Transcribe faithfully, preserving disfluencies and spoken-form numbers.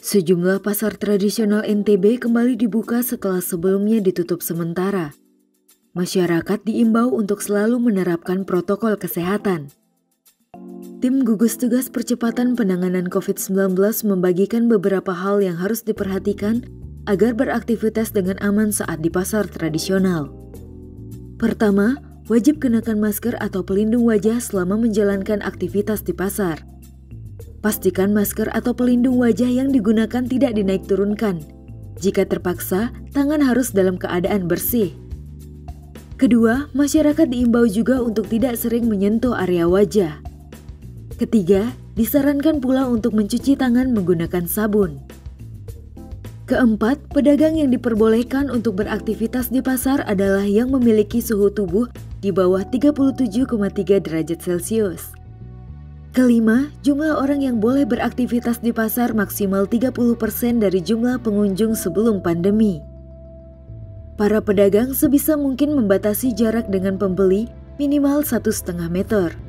Sejumlah pasar tradisional N T B kembali dibuka setelah sebelumnya ditutup sementara. Masyarakat diimbau untuk selalu menerapkan protokol kesehatan. Tim gugus tugas percepatan penanganan covid sembilan belas membagikan beberapa hal yang harus diperhatikan agar beraktivitas dengan aman saat di pasar tradisional. Pertama, wajib kenakan masker atau pelindung wajah selama menjalankan aktivitas di pasar. Pastikan masker atau pelindung wajah yang digunakan tidak dinaik turunkan. Jika terpaksa, tangan harus dalam keadaan bersih. Kedua, masyarakat diimbau juga untuk tidak sering menyentuh area wajah. Ketiga, disarankan pula untuk mencuci tangan menggunakan sabun. Keempat, pedagang yang diperbolehkan untuk beraktivitas di pasar adalah yang memiliki suhu tubuh di bawah tiga puluh tujuh koma tiga derajat Celcius. Kelima, jumlah orang yang boleh beraktivitas di pasar maksimal tiga puluh persen dari jumlah pengunjung sebelum pandemi. Para pedagang sebisa mungkin membatasi jarak dengan pembeli minimal satu koma lima meter.